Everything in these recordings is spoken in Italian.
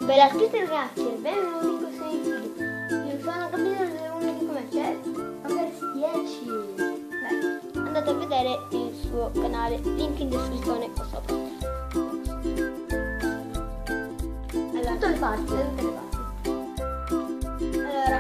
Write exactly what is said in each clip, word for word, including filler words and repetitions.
Bella a tutti ragazzi, benvenuti in questo video. Io sono Gabriele e uno di come c'è dieci. Beh, andate a vedere il suo canale, link in descrizione qua sopra. Allora, tutte le parti, tutte le parti. Allora,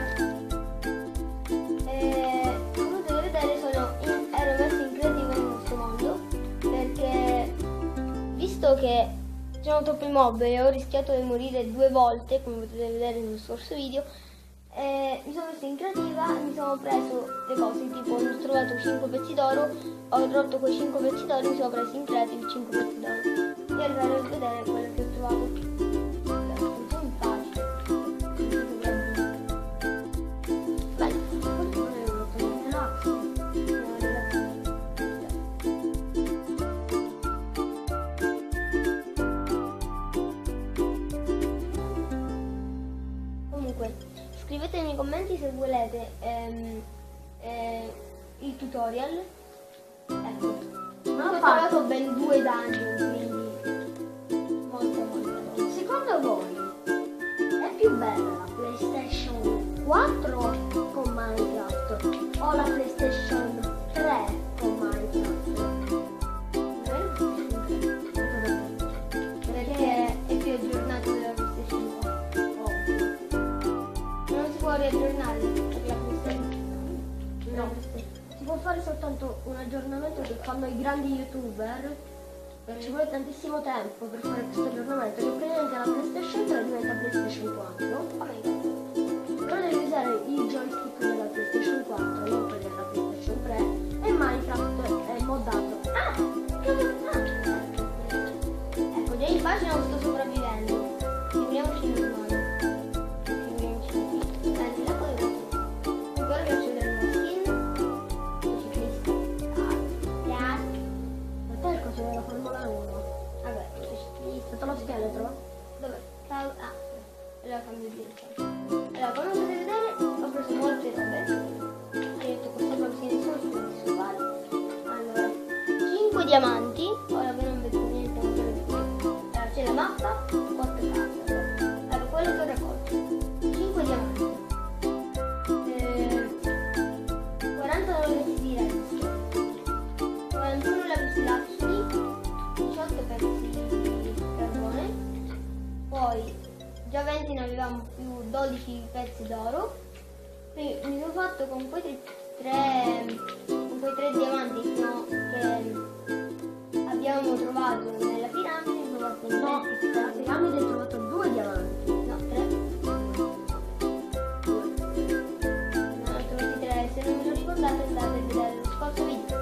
eh, come potete vedere sono in, ero messo in creativo nel nostro mondo, perché visto che c'erano troppi mob e ho rischiato di morire due volte, come potete vedere nello scorso video, eh, mi sono messo in creativa e mi sono preso le cose, tipo ho trovato cinque pezzi d'oro, ho rotto quei cinque pezzi d'oro e mi sono preso in creativa cinque pezzi d'oro. E andrò a vedere quello che ho trovato. Sono in pace. Bene, questo non è un relax. Scrivete nei commenti se volete ehm, eh, il tutorial. Ecco, non ho trovato ben due dungeon, quindi molto molto. Secondo voi è più bella la PlayStation quattro con Minecraft o la PlayStation tre con Minecraft? Perché è più aggiornato della PlayStation quattro. Non si può riaggiornare per la PlayStation. No, si può fare soltanto un aggiornamento che fanno i grandi youtuber, e ci vuole tantissimo tempo per fare questo aggiornamento, che praticamente la PlayStation tre diventa PlayStation quattro. Oh my god. Però devi usare i joystick della PlayStation quattro, non quelli della PlayStation tre, e Minecraft è moddato. Ah! Che Ecco, già in pagina non sto sopravvivendo. Figuriamoci normale. lo scheletro? Dov'è? Ah, allora cambio di direczione. Allora, come potete vedere ho preso molte robe. Ho detto queste cosine sono tutte uguali. Allora, cinque diamanti. Ora che non vedo niente, non vedo più. Allora, c'è la mappa, quattro case. Allora, quello che ho raccolto. cinque diamanti. Eh, quarantanove pezzi di redstone. quarantuno lapis lazuli. diciotto pezzi di carbone, poi già venti ne avevamo più dodici pezzi d'oro. Quindi mi sono fatto con quei tre, con quei tre diamanti no, che abbiamo trovato nella piramide. Mi sono fatto no, nella piramide ho trovato due diamanti. No, tre. Ne ho trovati tre, se non me lo ricordate andate a vedere lo scorso video.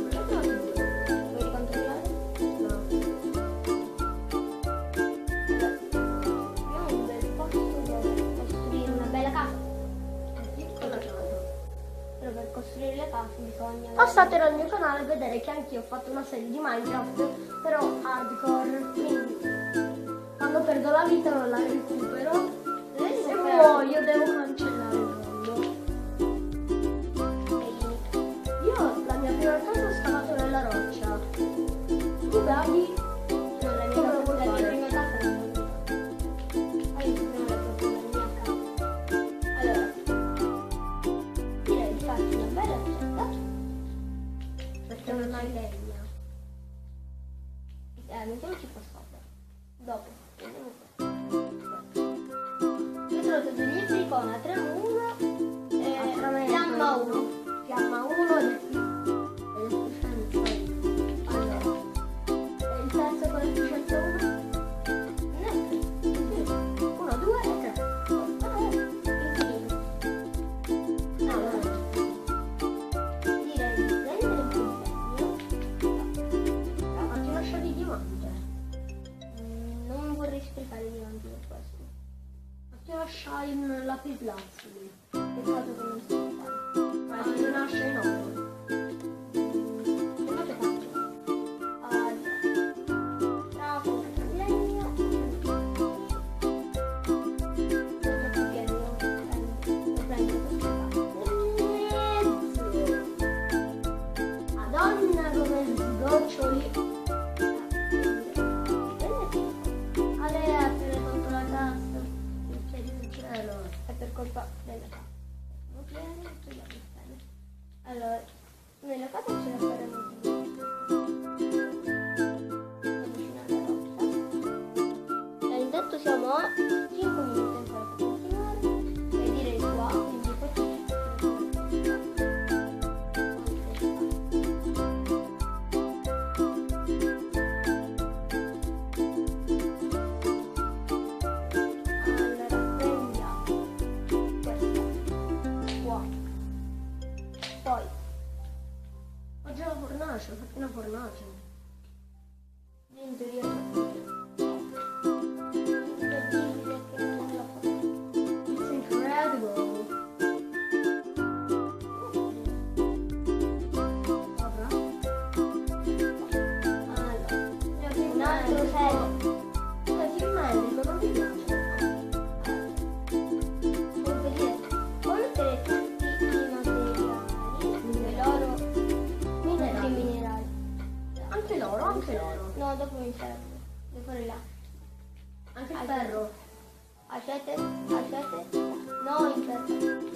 Per costruire le case bisogna... Passatelo al mio canale e vedere che anch'io ho fatto una serie di Minecraft, però hardcore, quindi quando perdo la vita non la recupero, se muoio devo cancellare il mondo. Io la mia prima casa ho scavato nella roccia. Tu Gabi? No, la mia, la mia prima casa non lo so. Ah, io non la proprio la mia casa. Allora, direi di farci una bella ricetta. Perché non hai legna. Eh, mettiamoci qua sopra. Dopo, vediamo questo. Io ho trovato due libri di icona, tremo uno e fiamma uno. Fiamma uno ed efficienza. Allora, e il terzo con efficienza uno? uno, due e tre. Allora, direi di prendere un po' di legno. ma ti lascio di diamante. Mm, non vorrei sprecare i diamanti per questo. Ma ti lasciai un lapislazuli. Peccato che non si può fare. Ma ti ne lascia in oro. Chiamate fatto. Allora, trafo, legno. Non troppo piede, devo prendere. Lo prendo questo qua. Madonna come sgoccioli. Ale, appena tolto la cassa. siamo a cinque minuti ancora per continuare. E direi qua, quindi facciamo. Poi oggi è una fornace, ho fatto una fornace. in teoria incredibile che non la fa. It's incredible. Ora? Allora, un altro set. Così meglio, ma non mi piace. Come dire, oltre tutti i materiali, e l'oro, Minerali. i minerali. Anche l'oro, anche l'oro. No, dopo mi serve. Devo fare là. Anche il Al ferro. Acete, acete, no, in ferro.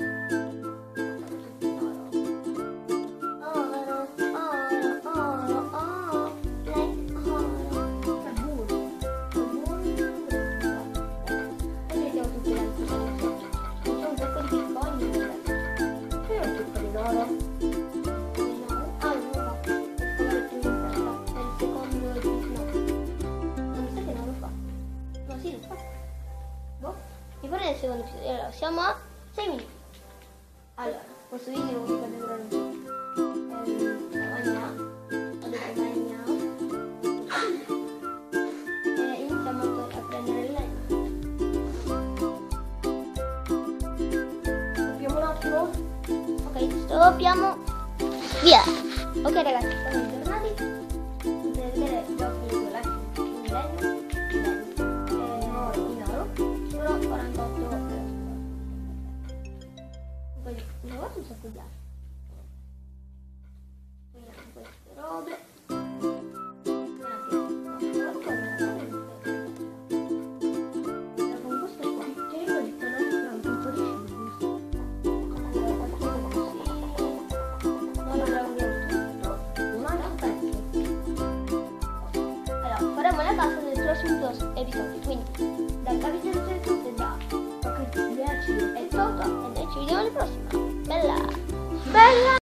Oro, oro, oro, oro, like oro. Carbone. Carbone. E vediamo tutti gli altri. C'è un sacco di picconi. Che ho tutto di oro? Ah, non lo fa. Per scavare più in terra. Per il secondo no. Non mi sa che non lo fa. No, sì, lo fa. Boh. Mi pare nel secondo episodio. Allora, siamo a sei minuti. Allora, questo video non mi fa durare un po'. Ehm, magna. Ho detto magna. E iniziamo a to- a prendere il legno. Abbiamo un attimo. Ok, stoppiamo. Via. Ok ragazzi, siamo tornati. Potete vedere già ho finito la il legno. In oro, in oro. Però quarantotto euro. Poi una volta un sacco di altri. Togliamo queste robe. Anzi, no, qualcosa da fare. La composta qua. Che io ho detto una pianta, un po' di cibo. Allora, facciamo così. Non lo lavoriamo tutto. Un altro pezzo. Allora, faremo la casa nel prossimo episodio. Quindi, dal capitolo del tutto e da Ok, dieci. è tutto. E noi ci vediamo alla prossima. Bella! Bella!